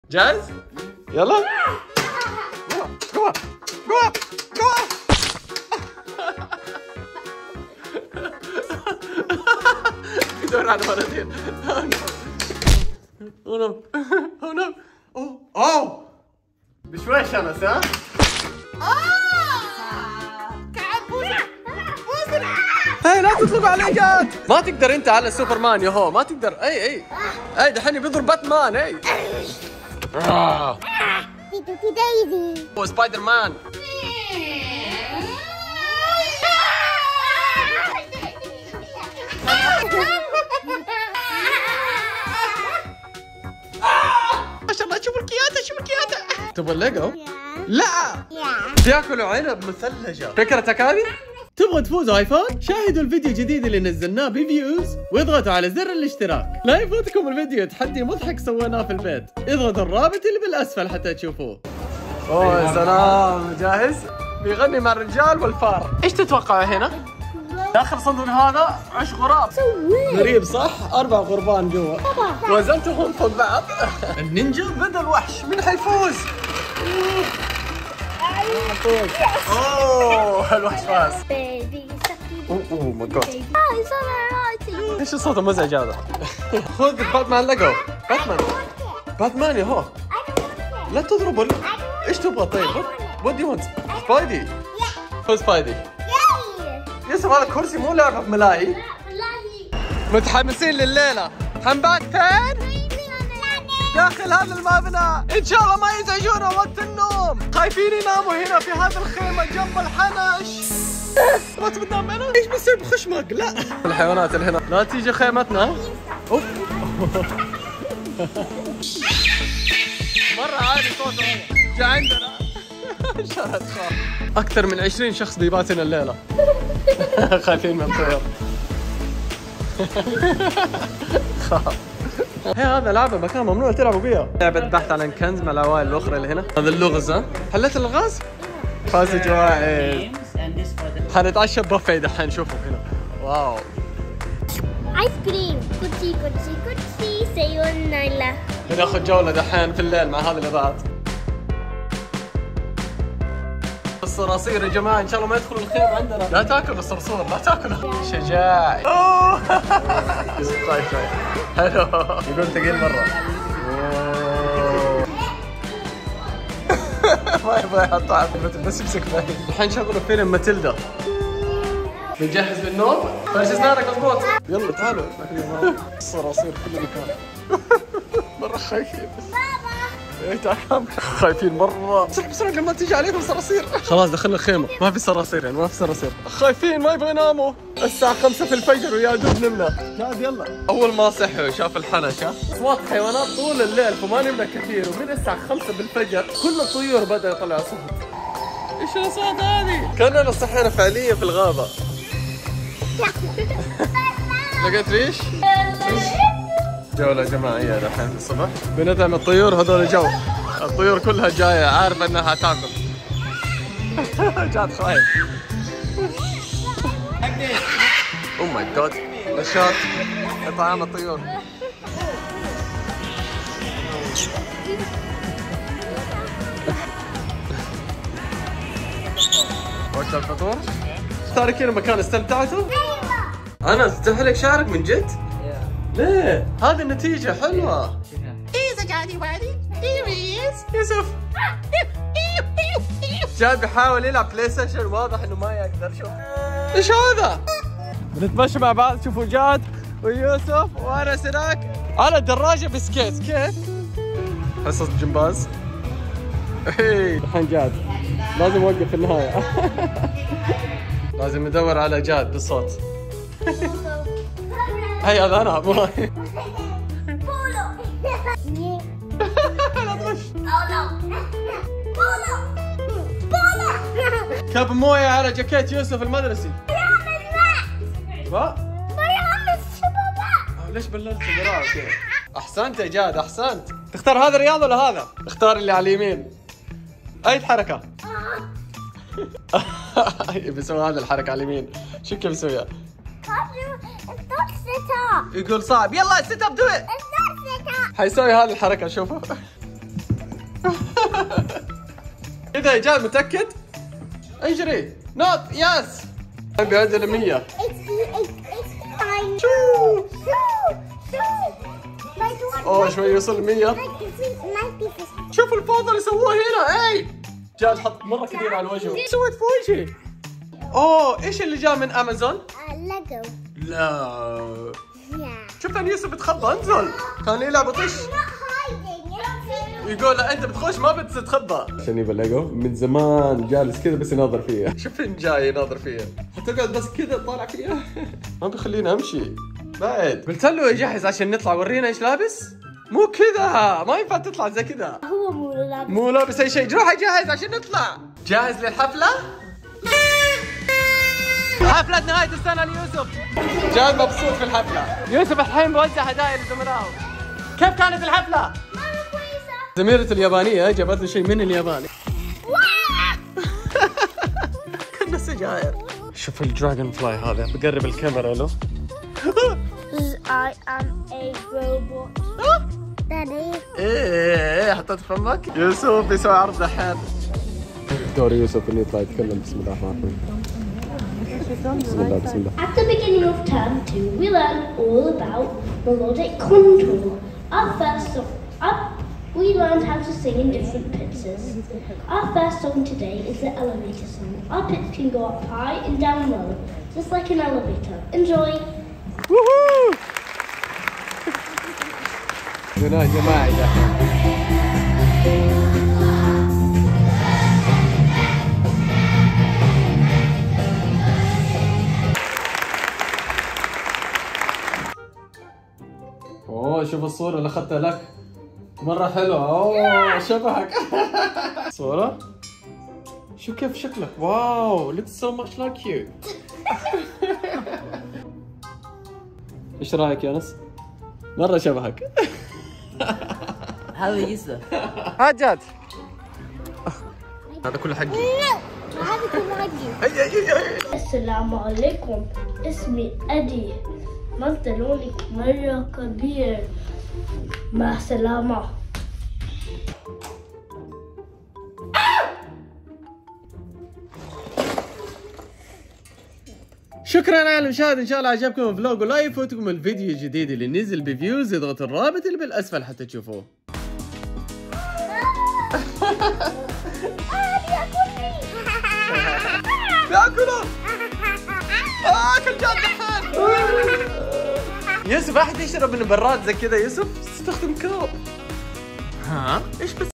جاهز؟ يلا جوا جوا جوا. يدور على مرتين. هنا اوه بشوي شمس ها؟ هاي لا تطلب علي جاد. ما تقدر انت على سوبرمان ياهو، ما تقدر. اي دحين بيضرب باتمان. اي هو سبايدر مان. ما شاء الله شوفوا الكياتة، شوفوا الكياتة. تبغى الليجو؟ لا بياكلوا عنب مثلجة. فكرتك هذه؟ تبغوا تفوزوا ايفون؟ شاهدوا الفيديو الجديد اللي نزلناه بفيوز واضغطوا على زر الاشتراك. لا يفوتكم الفيديو، تحدي مضحك سويناه في البيت. اضغطوا الرابط اللي بالاسفل حتى تشوفوه. اوه يا سلام. جاهز؟ بيغني مع الرجال والفار. ايش تتوقع هنا؟ داخل الصندوق هذا 10 غراب. غريب صح؟ 4 غربان جوا. وزنتهم فوق بعض. النينجا ضد الوحش، مين حيفوز؟ اوه الوحش فاز. اوه ماي جاد. ايش الصوت المزعج هذا؟ خذ باتمان ليجو. باتمان ياهو. لا تضربه. ايش تبغى طيب؟ وات دو يو ونت؟ سبايدي. خذ سبايدي. يوسف هذا كرسي مو لعبة ملاهي. متحمسين لليلة. حنبات فين؟ داخل هذا المبنى. ان شاء الله ما يزعجونا وقت النوم. خايفين يناموا هنا في هذه الخيمة جنب الحنش. ما تبي تنام هنا؟ ايش بيصير بخشمك؟ لا. الحيوانات اللي هنا لا تيجي خيمتنا. اوف. مرة عالي صوته. جا عندنا. شرط خاف. أكثر من 20 شخص بيباتنا الليلة. خايفين من الطيور. خاف. هي هذا لعبة مكان ممنوع تلعبوا فيها. لعبة بحث عن كنز مع العوائل الأخرى اللي هنا. هذا اللغز ها؟ حليت الغاز؟ فاز جوائز. حنتعشى بوفيه دحين. شوفوا هنا. واو. آيس كريم. كوتشي كوتشي كوتشي سايونارا. بناخذ جولة دحين في الليل مع هذه الإذاعات. الصراصير يا جماعة إن شاء الله ما يدخلوا الخيمة عندنا. لا تاكل الصرصور، لا تاكله. شجاعي. اوه خايف شوي. حلو. يقول ثقيل مرة. ما يبغى يحطها على البتن بس يمسك فيه. الحين شغلوا فيلم ماتيلدا. بنجهز للنوم؟ فرش اسنانك مضبوط. يلا تعالوا. الصراصير في كل مكان. مرة خايفين. ايه تعال. خايفين مرة. بسرعة قبل ما تيجي عليكم صراصير. خلاص دخلنا الخيمة. ما في صراصير يعني، ما في صراصير. خايفين ما يبغوا يناموا. الساعة 5 في الفجر ويا دوب نمنا. جاد يلا. أول ما صحوا شاف الحنش ها. أصوات حيوانات طول الليل فما نمنا كثير، ومن الساعة 5 بالفجر كل الطيور بدأ يطلع صوت. ايش الأصوات هذه؟ كأننا صحينا فعليا في الغابة. لقيت ريش؟ جولة جماعية الحين الصبح. بندعم الطيور. هذول جو. الطيور كلها جاية عارفة انها تاكل. جات خايف. اوه ماي جاد. نشاط اطعام الطيور. وقت الفطور. تاركين المكان. استمتعتوا؟ انا استهلك شعرك من جد؟ ليه؟ هذه النتيجة حلوة. إذا جاني وادي يوسف. جاد بيحاول يلعب بلاي ستيشن، واضح انه ما يقدر. شوف ايش هذا؟ بنتمشى مع بعض. شوفوا جاد ويوسف وانا هناك على دراجة بسكيت. كيف؟ حصة جمباز. ايه الحين جاد لازم اوقف في النهاية. لازم ندور على جاد بالصوت. هي هذا انا مو هاي. لا تغش. كب مويه على جاكيت يوسف المدرسي. ليش بللت القراءة كذا؟ احسنت يا جاد احسنت. تختار هذا الرياض ولا هذا؟ اختار اللي على اليمين. اي حركة؟ بيسوي هذا الحركة على اليمين. شو كيف بيسويها؟ يقول صعب. يلا سيت اب دو ات. حيسوي هذه الحركة. شوفوا. كذا يا جاد متأكد؟ انجري نوت يس بيعدل 100. اوه شوي يوصل 100. شوف الفوضى اللي سووها هنا. اي جاد حط مرة كثير على الوجه. سويت في وجهي. اوه ايش اللي جاء من امازون؟ ليجو. لا شوف ان يوسف بتخبى. انزل كان يلعب طش. يقول لا انت بتخش ما بتستخبى. عشان يبى ليجو من زمان جالس كذا بس يناظر فيها. شوف ان جاي يناظر فيها. حتقعد بس كذا تطالع فيها. ما بيخليني امشي بعد. قلت له يجهز عشان نطلع. ورينا ايش لابس. مو كذا ما ينفع تطلع زي كذا. هو مو لابس اي شيء. روح جهز عشان نطلع. جاهز للحفله؟ حفله نهايه السنه ليوسف. جاد مبسوط في الحفله. يوسف الحين بوزع هدايا لزملائه. كيف كانت الحفله؟ زميلته اليابانية جابت لي شيء من الياباني. كنا سجاير. شوف الدراجون فلاي هذا. بقرب الكاميرا له. I am a robot. Daddy. ايه حطيت فمك. يوسف بيسوي عرض دحين. دور يوسف انه يطلع يتكلم. بسم الله الرحمن الرحيم. بسم الله بسم الله. At the beginning of term 2, we learned all about melodic contour. We learned how to sing in different pitches. Our first song today is the elevator song. Our pitch can go up high and down low, just like an elevator. Enjoy! Woohoo! غناء جماعي دحين. اوه شوف الصورة اللي اخذتها لك. مرة حلوة. اوه شبهك. صورة؟ شو كيف شكلك؟ واو looks so much like you. ايش رايك يا انس؟ مرة شبهك. هذا يوسف. هات جاد. هذا كله حقي. هذا كله حقي. السلام عليكم. اسمي أدي. منطلونك مرة كبير. مع السلامة. شكرا على المشاهدة. ان شاء الله عجبكم الفلوج ولا يفوتكم الفيديو الجديد اللي نزل بفيوز. اضغط الرابط اللي بالاسفل حتى تشوفوه. بياكله. اكل جاد دحين. يوسف احد يشرب من براد زي كذا. يوسف استخدم كوب. ها ايش بس